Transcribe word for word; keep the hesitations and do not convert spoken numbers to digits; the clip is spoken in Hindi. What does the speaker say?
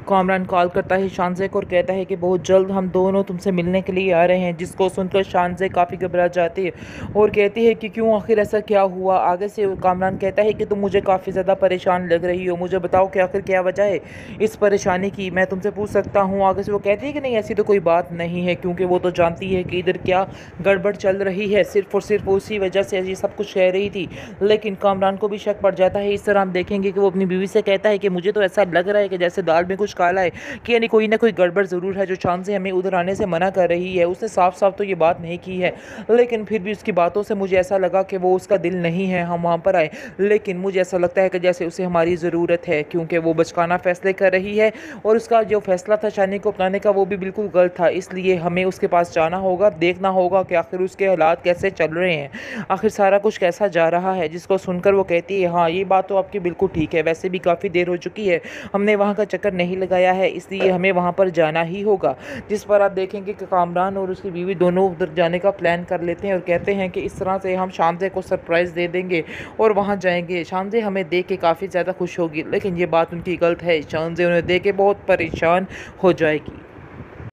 कामरान कॉल करता है शानज़े को और कहता है कि बहुत जल्द हम दोनों तुमसे मिलने के लिए आ रहे हैं, जिसको सुनकर शानज़े काफ़ी घबरा जाती है और कहती है कि क्यों, आखिर ऐसा क्या हुआ। आगे से कामरान कहता है कि तुम मुझे काफ़ी ज़्यादा परेशान लग रही हो, मुझे बताओ कि आखिर क्या वजह है इस परेशानी की, मैं तुमसे पूछ सकता हूँ। आगे से वो कहती है कि नहीं, ऐसी तो कोई बात नहीं है, क्योंकि वो तो जानती है कि इधर क्या गड़बड़ चल रही है, सिर्फ और सिर्फ उसी वजह से ये सब कुछ कह रही थी। लेकिन कामरान को भी शक पड़ जाता है। इस तरह हम देखेंगे कि वो अपनी बीवी से कहता है कि मुझे तो ऐसा लग रहा है कि जैसे दाल में कुछ काला है, कि यानी कोई ना कोई गड़बड़ ज़रूर है जो चांद से हमें उधर आने से मना कर रही है। उसने साफ साफ तो ये बात नहीं की है, लेकिन फिर भी उसकी बातों से मुझे ऐसा लगा कि वो उसका दिल नहीं है हम वहाँ पर आए। लेकिन मुझे ऐसा लगता है कि जैसे उसे हमारी ज़रूरत है, क्योंकि वो बचकाना फ़ैसले कर रही है और उसका जो फ़ैसला था शानी को अपनाने का वो भी बिल्कुल गलत था। इसलिए हमें उसके पास जाना होगा, देखना होगा कि आखिर उसके हालात कैसे चल रहे हैं, आखिर सारा कुछ कैसा जा रहा है। जिसको सुनकर वो कहती है हाँ, ये बात तो आपकी बिल्कुल ठीक है, वैसे भी काफ़ी देर हो चुकी है, हमने वहाँ का चक्कर नहीं लगाया है, इसलिए हमें वहाँ पर जाना ही होगा। जिस पर आप देखेंगे कि कामरान और उसकी बीवी दोनों उधर जाने का प्लान कर लेते हैं और कहते हैं कि इस तरह से हम शानज़े को सरप्राइज़ दे देंगे और वहाँ जाएंगे। शानज़े हमें देख के काफ़ी ज़्यादा खुश होगी, लेकिन ये बात उनकी गलत है, शानज़े उन्हें देख के बहुत परेशान हो जाएगी।